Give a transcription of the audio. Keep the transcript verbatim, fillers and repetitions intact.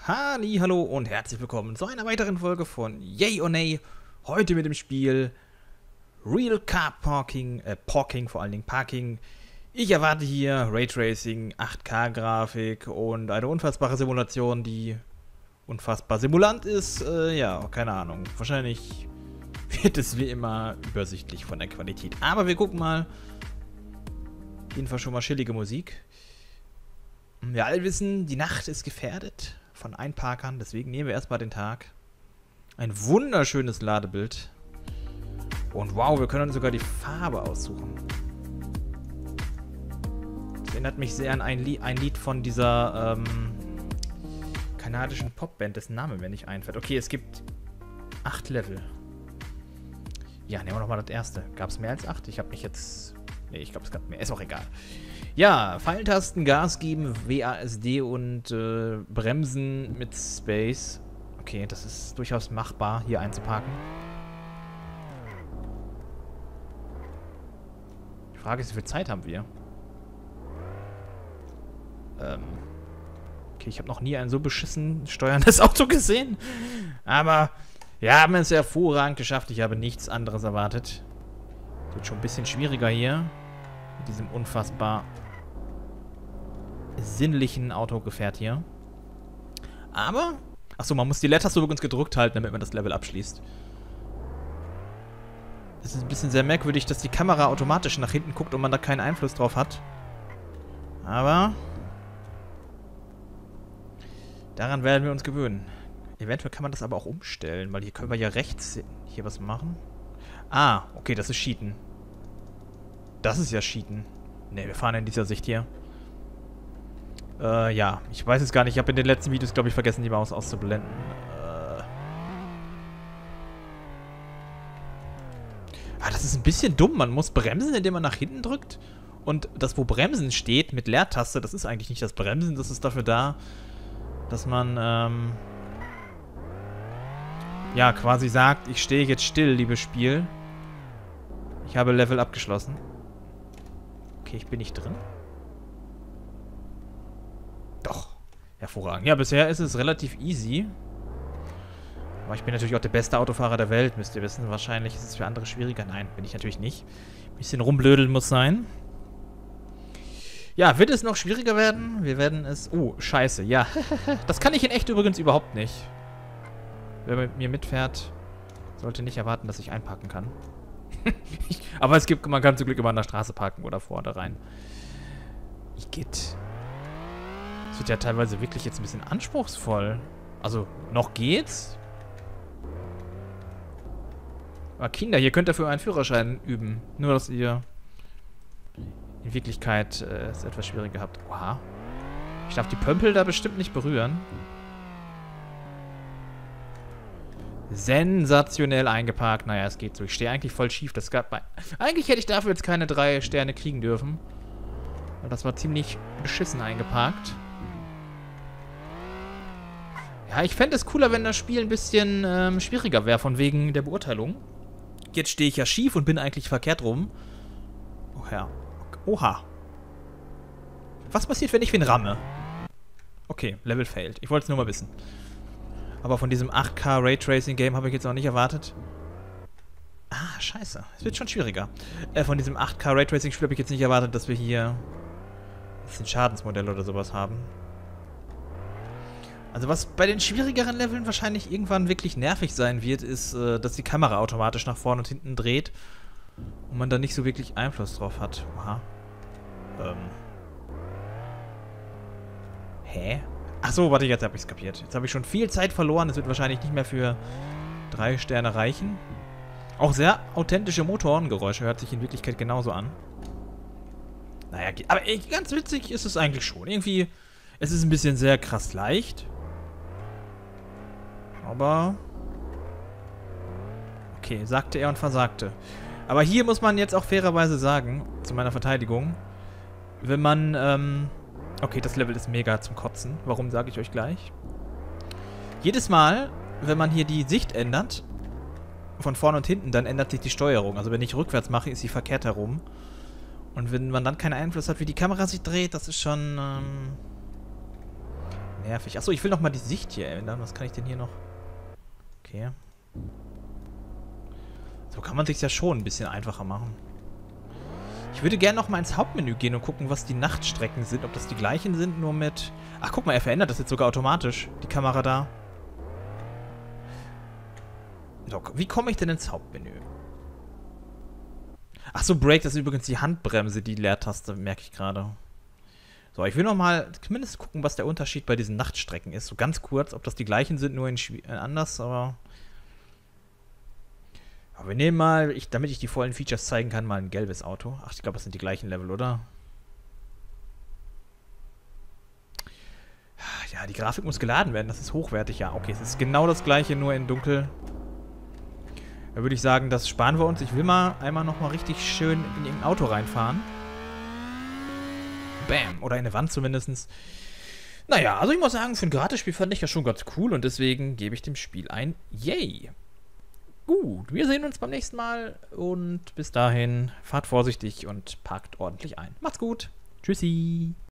Halli, hallo und herzlich willkommen zu einer weiteren Folge von Yay or Nay. Heute mit dem Spiel Real Car Parking, äh, Parking, vor allen Dingen Parking. Ich erwarte hier Raytracing, acht K-Grafik und eine unfassbare Simulation, die unfassbar simulant ist. Äh, ja, keine Ahnung. Wahrscheinlich wird es wie immer übersichtlich von der Qualität. Aber wir gucken mal. Auf jeden Fall schon mal chillige Musik. Wir alle wissen, die Nacht ist gefährdet von Einparkern, deswegen nehmen wir erstmal den Tag. Ein wunderschönes Ladebild. Und wow, wir können uns sogar die Farbe aussuchen. Das erinnert mich sehr an ein Lied, ein Lied von dieser ähm, kanadischen Popband, dessen Name mir nicht einfällt. Okay, es gibt acht Level. Ja, nehmen wir nochmal das erste. Gab es mehr als acht? Ich habe mich jetzt... Nee, ich glaube, es gab mehr. Ist auch egal. Ja, Pfeiltasten, Gas geben, W A S D und äh, Bremsen mit Space. Okay, das ist durchaus machbar, hier einzuparken. Die Frage ist, wie viel Zeit haben wir? Ähm. Okay, ich habe noch nie ein so beschissen steuerndes Auto gesehen. Aber wir haben es hervorragend geschafft. Ich habe nichts anderes erwartet. Wird schon ein bisschen schwieriger hier. Mit diesem unfassbar sinnlichen Autogefährt hier. Aber... Achso, man muss die Leertaste übrigens gedrückt halten, damit man das Level abschließt. Es ist ein bisschen sehr merkwürdig, dass die Kamera automatisch nach hinten guckt und man da keinen Einfluss drauf hat. Aber... daran werden wir uns gewöhnen. Eventuell kann man das aber auch umstellen, weil hier können wir ja rechts hier was machen. Ah, okay, das ist Cheaten. Das ist ja Cheaten. Ne, wir fahren in dieser Sicht hier. Äh, ja. Ich weiß es gar nicht. Ich habe in den letzten Videos, glaube ich, vergessen, die Maus auszublenden. Äh. Ah, das ist ein bisschen dumm. Man muss bremsen, indem man nach hinten drückt. Und das, wo Bremsen steht, mit Leertaste, das ist eigentlich nicht das Bremsen. Das ist dafür da, dass man, ähm... ja, quasi sagt, ich stehe jetzt still, liebes Spiel. Ich habe Level abgeschlossen. Okay, ich bin nicht drin. Doch. Hervorragend. Ja, bisher ist es relativ easy. Aber ich bin natürlich auch der beste Autofahrer der Welt, müsst ihr wissen. Wahrscheinlich ist es für andere schwieriger. Nein, bin ich natürlich nicht. Ein bisschen rumblödeln muss sein. Ja, wird es noch schwieriger werden? Wir werden es... Oh, scheiße, ja. Das kann ich in echt übrigens überhaupt nicht. Wer mit mir mitfährt, sollte nicht erwarten, dass ich einparken kann. Aber es gibt, man kann zum Glück immer an der Straße parken oder vorne rein. Igitt. Das wird ja teilweise wirklich jetzt ein bisschen anspruchsvoll. Also, noch geht's. Aber Kinder, hier könnt ihr für einen Führerschein üben. Nur, dass ihr in Wirklichkeit äh, es etwas schwieriger habt. Oha. Ich darf die Pömpel da bestimmt nicht berühren. Sensationell eingeparkt. Naja, es geht so. Ich stehe eigentlich voll schief. Das gab bei... Eigentlich hätte ich dafür jetzt keine drei Sterne kriegen dürfen. Weil das war ziemlich beschissen eingeparkt. Ja, ich fände es cooler, wenn das Spiel ein bisschen ähm, schwieriger wäre, von wegen der Beurteilung. Jetzt stehe ich ja schief und bin eigentlich verkehrt rum. Oh ja. Oha. Was passiert, wenn ich wen ramme? Okay, Level failed. Ich wollte es nur mal wissen. Aber von diesem acht K Raytracing Game habe ich jetzt auch nicht erwartet. Ah, scheiße. Es wird schon schwieriger. Äh, von diesem acht K Raytracing Spiel habe ich jetzt nicht erwartet, dass wir hier ein Schadensmodell oder sowas haben. Also was bei den schwierigeren Leveln wahrscheinlich irgendwann wirklich nervig sein wird, ist, äh, dass die Kamera automatisch nach vorne und hinten dreht und man da nicht so wirklich Einfluss drauf hat. Aha. Ähm. Hä? Achso, warte, jetzt habe ich es kapiert. Jetzt habe ich schon viel Zeit verloren. Es wird wahrscheinlich nicht mehr für drei Sterne reichen. Auch sehr authentische Motorengeräusche. Hört sich in Wirklichkeit genauso an. Naja, geht. Aber ey, ganz witzig ist es eigentlich schon. Irgendwie, es ist ein bisschen sehr krass leicht. Aber... okay, sagte er und versagte. Aber hier muss man jetzt auch fairerweise sagen, zu meiner Verteidigung, wenn man, ähm... okay, das Level ist mega zum Kotzen. Warum, sage ich euch gleich. Jedes Mal, wenn man hier die Sicht ändert, von vorne und hinten, dann ändert sich die Steuerung. Also wenn ich rückwärts mache, ist sie verkehrt herum. Und wenn man dann keinen Einfluss hat, wie die Kamera sich dreht, das ist schon ähm, Nervig. Achso, ich will noch mal die Sicht hier ändern. Was kann ich denn hier noch? Okay. So kann man sich ja schon ein bisschen einfacher machen. Ich würde gerne noch mal ins Hauptmenü gehen und gucken, was die Nachtstrecken sind. Ob das die gleichen sind, nur mit... Ach, guck mal, er verändert das jetzt sogar automatisch. Die Kamera da. So, wie komme ich denn ins Hauptmenü? Achso, Brake, das ist übrigens die Handbremse, die Leertaste, merke ich gerade. So, ich will noch mal zumindest gucken, was der Unterschied bei diesen Nachtstrecken ist. So ganz kurz, ob das die gleichen sind, nur in äh, anders, aber... Aber wir nehmen mal, ich, damit ich die vollen Features zeigen kann, mal ein gelbes Auto. Ach, ich glaube, das sind die gleichen Level, oder? Ja, die Grafik muss geladen werden, das ist hochwertig. Ja, okay, es ist genau das gleiche, nur in dunkel. Da würde ich sagen, das sparen wir uns. Ich will mal einmal nochmal richtig schön in irgendein Auto reinfahren. Bam. Oder in eine Wand zumindest. Naja, also ich muss sagen, für ein Gratisspiel fand ich das schon ganz cool und deswegen gebe ich dem Spiel ein Yay. Gut, wir sehen uns beim nächsten Mal und bis dahin fahrt vorsichtig und parkt ordentlich ein. Macht's gut. Tschüssi.